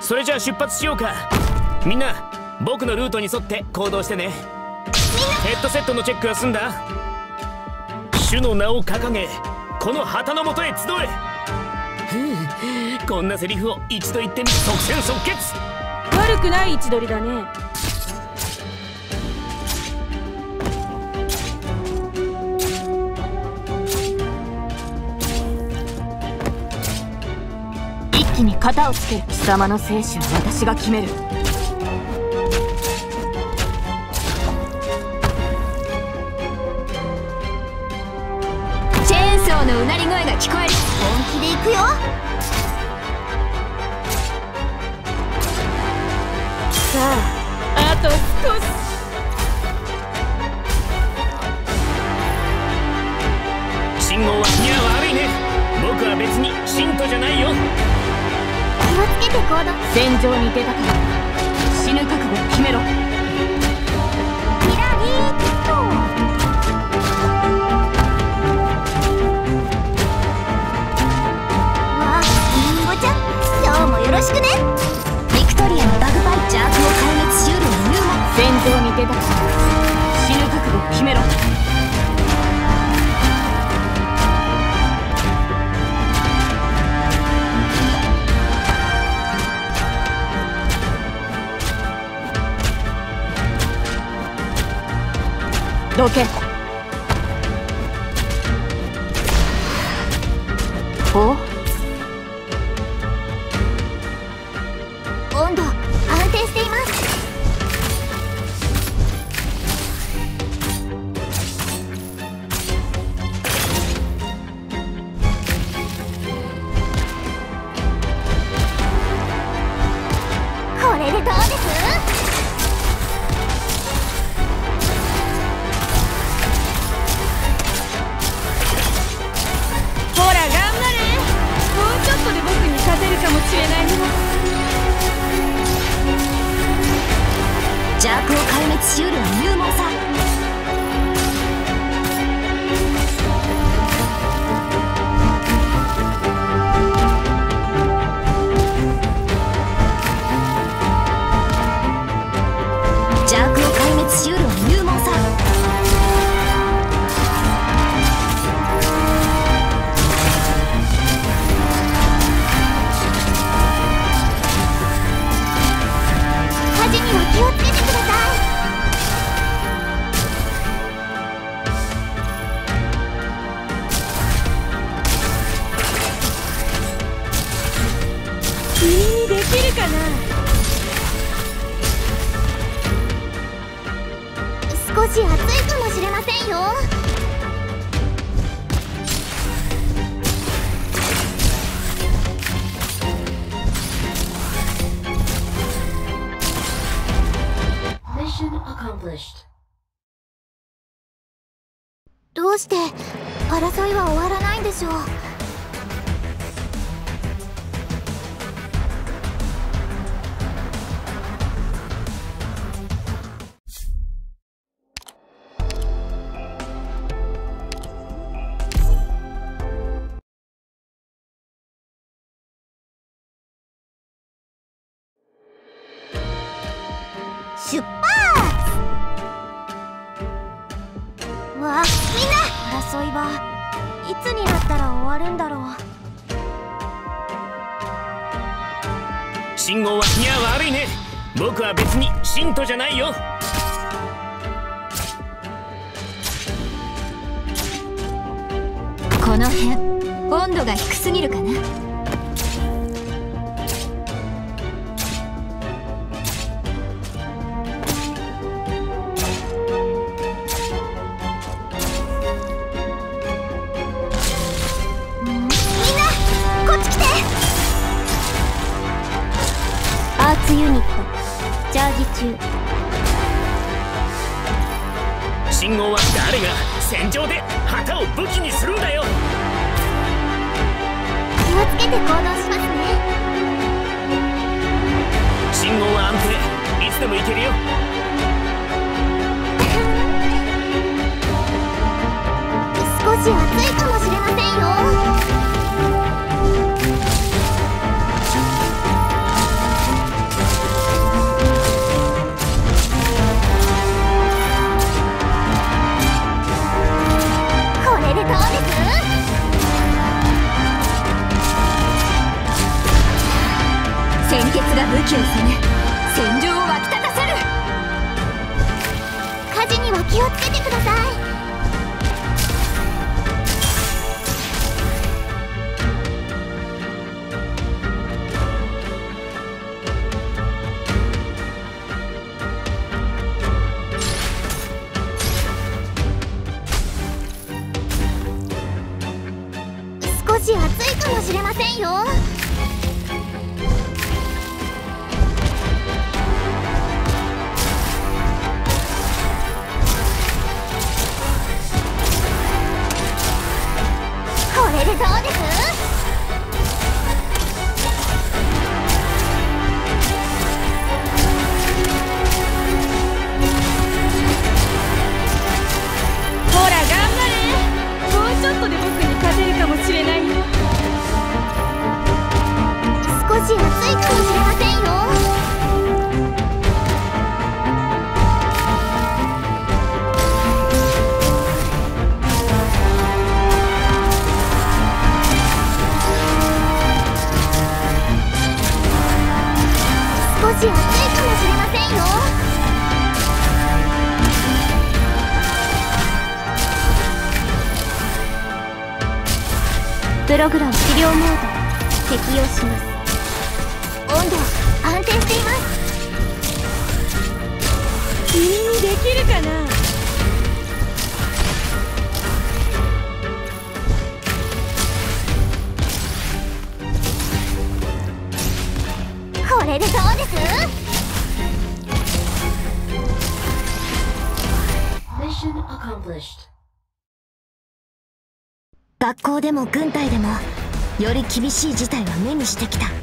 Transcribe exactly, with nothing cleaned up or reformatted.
それじゃあ出発しようか。みんな僕のルートに沿って行動してね。ヘッドセットのチェックは済んだ。主の名を掲げこの旗のもとへ集え。ふう、こんなセリフを一度言ってみ、即戦即決。 悪くない位置取りだね。一気に型をつける。貴様の生死は私が決める。チェーンソーのうなり声が聞こえる。 本気で行くよ。 さあ、あと少し。 信号は、いや悪いね。僕は別に信徒じゃないよ。 気をつけて行動。 戦場に出たから死ぬ覚悟を決めろ。 キラリーッと。わあ、リンゴちゃん、今日もよろしくね。ビクトリアのバグパイ邪悪を壊滅しうる入門。 戦場に出たから死ぬ覚悟を決めろ。どけ。お温度安定しています。これでどうです？ 勝てるかもしれないよ。 邪悪を壊滅しうる入門さ。邪悪を壊滅しうる入門さ。気をつけてください。君にできるかな。 少し暑いかもしれませんよ。どうして争いは終わらないんでしょう。出発！わあ、みんな争いはいつになったら終わるんだろう。 信号は、いや悪いね。僕は別に信徒じゃないよ。 この辺温度が低すぎるかな。アーツユニットチャージ中。 信号は誰が戦場で旗を武器にするんだよ。 気をつけて行動しますね。 信号は安定、いつでも行けるよ。 少し暑いかもしれませんよ。 気をつけてください。少し暑いかもしれませんよ。これでどうです？ ほら頑張れ。もうちょっとで僕に勝てるかもしれないよ。 少し暑いかもしれませんよ。少し暑いかもしれませんよ。プログラム治療モード適用します。温度安定しています。 君にできるかな。 これでどうです？学校でも軍隊でもより厳しい事態は目にしてきた。